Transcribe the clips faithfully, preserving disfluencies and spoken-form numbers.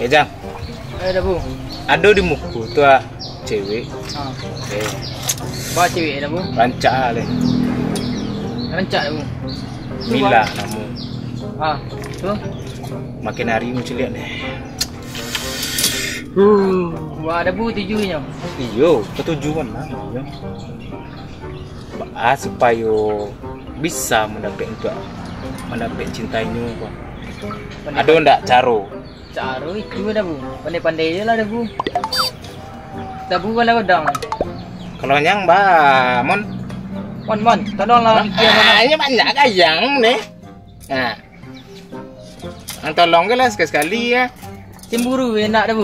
Eh Jang, Eh dah bu. ada di muku tu ah cewek. Ha. Eh, Bawa cewek dah bu. rancak ah le. Rancak dah bu. Mila namu. Ha. Tu. Makin hari muncul lihat ni. Huh. Wah dah bu tujuhnya. Iyo, ketujuan lah. Iyo. Ah, supaya bisa mendapat untuk mendapat cintanya apa. Ada ndak caro? Cara itu dah bu. Pandai-pandai je lah dah bu. Dah bu kalau godang. Kalau yang ba, mon. Mon mon, tolonglah fikir mana. Hanya banyak kayang ni. Nah. Ang tolong ke lah sekali-sekali ya. Cemburu enak dah bu.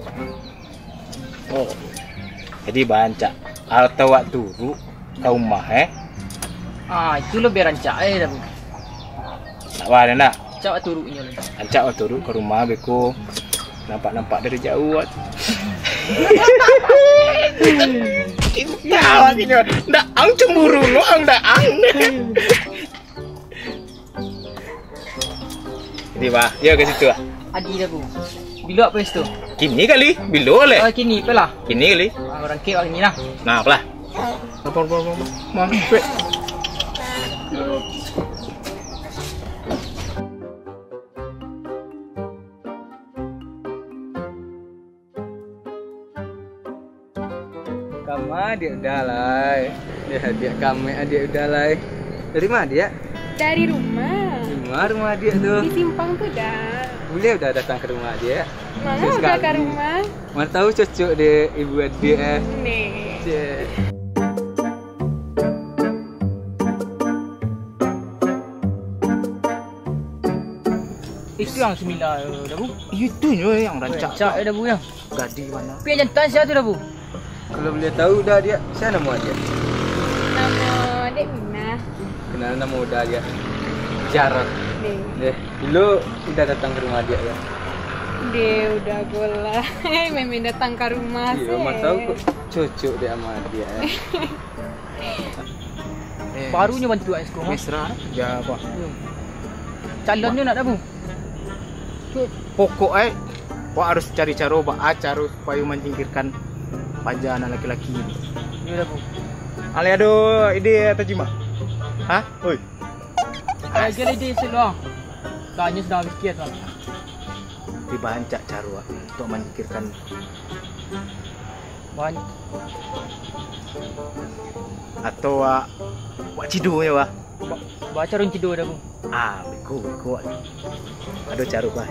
Oh. Jadi bancak atau waktu turu ke rumah eh. Ah, itu lebih rancak eh dah bu. Tak apa nak. Cak turunnya lah. Ancak waktu turu ke rumah beko. Nampak-nampak dari jauh. Tahu akhirnya. Ndak ang cemburu lo ang ndak ang. Jadi bah, dia ke situ ah. Adi dah bu. Bila apa itu? Kini kali, bilo le. Oh kini apa lah? Kini kali. Ah, orang kek orang ni lah. Nah, apalah. Apa apa apa. Mampet. Kamu adik udah lah. Ya adik kami adik udah lah. Dari mana dia? Dari rumah. Rumah rumah dia tuh. Di simpang tuh dah. Boleh udah datang ke rumah dia. Mana udah ke rumah? Mana tahu cocok deh ibu adik eh. Nih. Cek. Itu yang sembilan dah bu. Itu yang rancak. Rancak dah bu ya. Gadi mana? Pian jantan siapa tu dah bu? Kalau boleh tahu dah dia. Siapa nama dia? Nama Dek Mina. Kenal nama udah dia. Jarot. Dek. Deh, dulu udah datang ke rumah dia ya. Dia udah gola. Memang datang ke rumah sih. Iya, mana tahu kok cocok dia sama dia. Eh. Eh, Barunya bantu ais sekolah. mesra. Ya apa? Calonnya nak dah bu. Pokok eh, kau harus cari cara bah cara supaya menyingkirkan pajangan laki-laki ini. Ya dah bu. Ale ada ide atau cima? Hah? Oi. Ah, jadi dia seluar. Tanya sudah fikir lah. Dibancak cara untuk menyingkirkan Banyak. atau uh, buat cidu ya wah. Ba- Baca orang tidur dah bu. Ah, beko beko. Ada cara bah.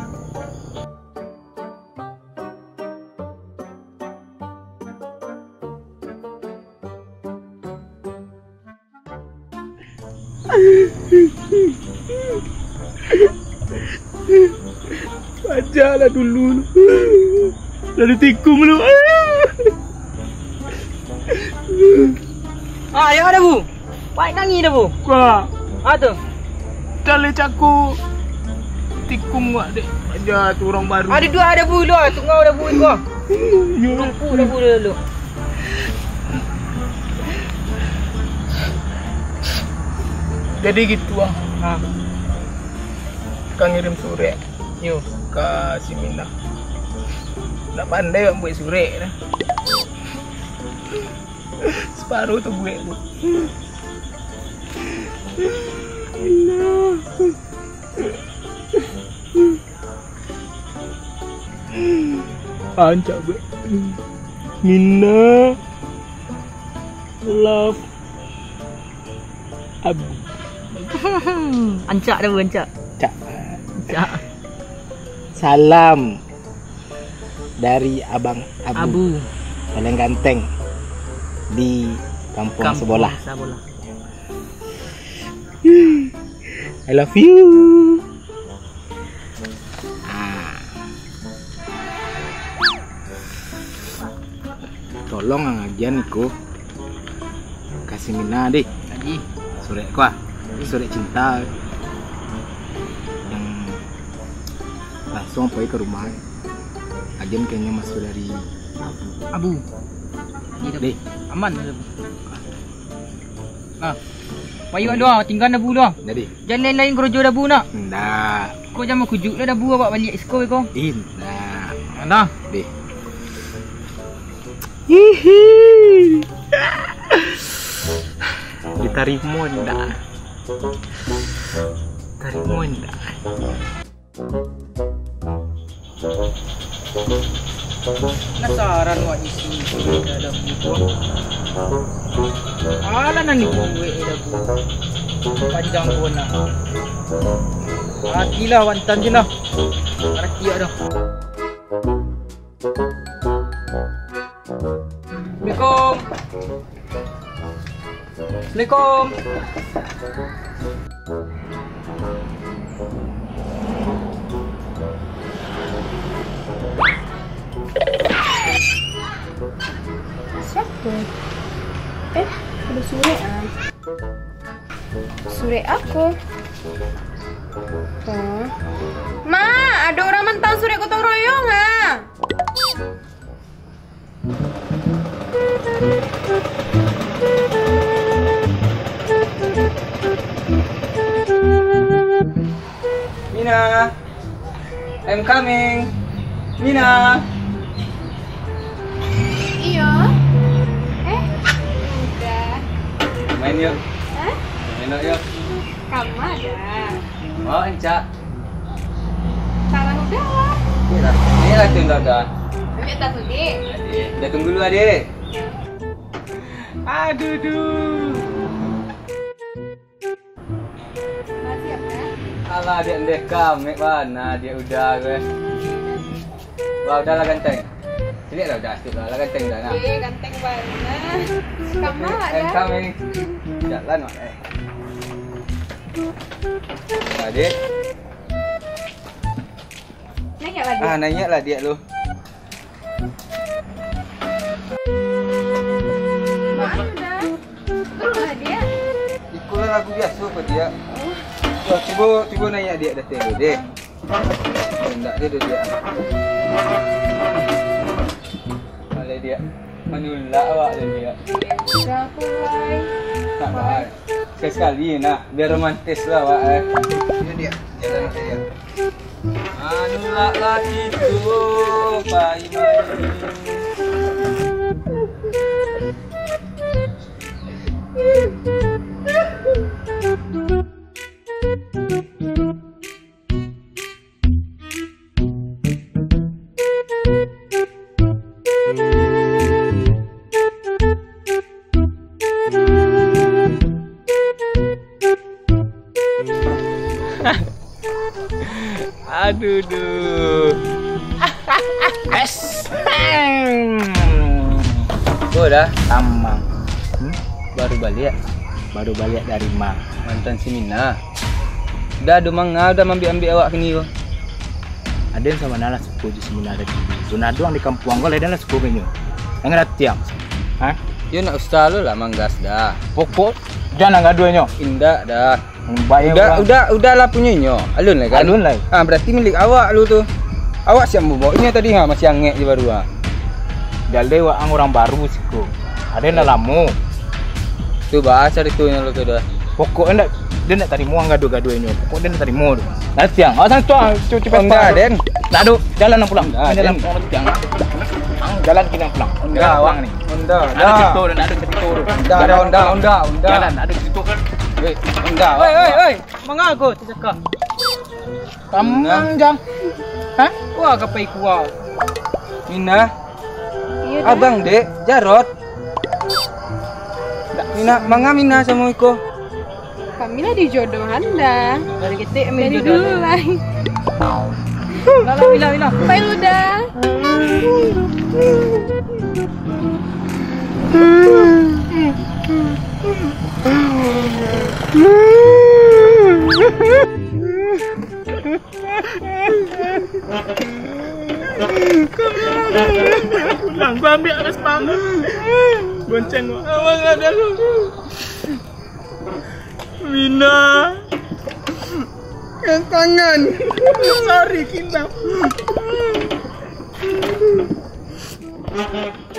Bajalah dulu. Dari tikung lu. Ah, ya dah bu. Baik nangis dah bu. Wah, Ah tu. kali caku tikung wak dek. Aja tu orang baru. Ada dua ada bu lu. Tunggu dah bu kau. Tumpu dah bu dulu. Jadi gitu ah. Ha. Kang ngirim surat Yo. ke si Mina. Tak pandai buat buat surat dah. Separuh tu buat tu. Ancak buat. Mina love Abu. Ancak dah bu ancak. Cak. Ancak. Salam dari Abang Abu, Abu. paling ganteng di kampung, Kampung sebelah. Sebelah. I love you. Ah. Tolong ngajian niku kasih Mina deh. Lagi. Surat ku ah. Surat cinta yang langsung pergi ke rumah. Agen kayaknya masuk dari Abu. Ni dah. deh. Aman dah bu. Ah. Payung doang, tinggal dah bu doang. Jadi, Jangan lain-lain kerja dah bu nak. ndak. Kau jangan kujuk dah dah bu bawa balik sekolah kau. Indah. Mana? Deh. Hihi. Diterima enggak? Terima enggak? Penasaran wak isi ada buku. Ala nang ibu ada buku. Panjang bona. Mati lah wantan je lah. Raki dah. Assalamualaikum. Assalamualaikum. Siapa? Eh, ada sore ah. Sore aku. Oh. Ma, ada orang mentang sore gotong royong ah. Mina, I'm coming. Mina. Iya. Eh, udah. Main yuk. Hah? Main yuk. Kamu ada. Oh, encak. Sekarang udah lah. Ini lah, ini lah tuh dah. Ambil tas dulu. Adik, dah tunggu dulu adik. Aduh, duh. Masih apa? Alah, dia ndek kamek mana dia udah guys. Wah, udahlah ganteng. Sini dah udah, sini lah ganteng dah nak. Oke, ganteng banget. Kamu I'm ada. coming. Jalan mak. Eh. Adik. Nanya lagi. Ah, nanya lah dia lu. Maaf udah. Terus lah dia. Ikutlah lagu biasa apa dia. Oh, cuba cuba nanya dia dah tengok deh. Enggak dia dia. Malah dia menulak awak dia. Udah mulai. Tak baik. Sekali nak biar romantis lah awak eh. Ini dia jalan dia. Menulak lagi tu pai mai. Aduh duh. Es. Oh dah Tamang. Hmm? baru balik. Baru balik dari Ma. Mantan si Mina. Dah ada manga dah ambil-ambil awak kini tu. Ada yang sama nala suku di seminar ada. Zona doang di kampung gua lain lah suku kenyo. Yang ada tiang. Hah? Yo nak ustaz lu lah manggas dah. Pokok jangan ngaduannya. Indah dah. Baik Udah udah udahlah punyanya. Alun lah kan? Alun lah. Ah berarti milik awak lu tu. Awak siap bawa ini tadi ha masih angek je baru ah. Dah lewat orang baru siku. Ada yang dah lama. Tu bahasa itu yang lu tu dah. Pokoknya nak dia nak terima gaduh-gaduhnya. Pokok dia nak terima tu. Dah tiang. Awas tu cepat. Enggak, Den. Tak ada jalan nak pulang. Enggak, Jalan Den. orang tiang. Jalan kita pulang. Enggak awak ni. Endah. Ada cerita dan ada cerita tu. Endah, endah, endah, endah, endah. Jalan ada cerita kan. Eh, endah. Oi oi oi, mengaku tu cakap. Tamang jam. Hah? Wah kapai kuah. Mina, Iya dah. abang dek, Jarot. Mina, manga Mina sama Iko. Kami lah dijodohan dah. Dari kita ambil Dari jodoh. dulu lah. Lah lah bila bila. Pai lu dah. Pulang gua ambil alas panggung. Bonceng gua. Awang ada lu. Mina. Yang tangan. Sorry, kinap.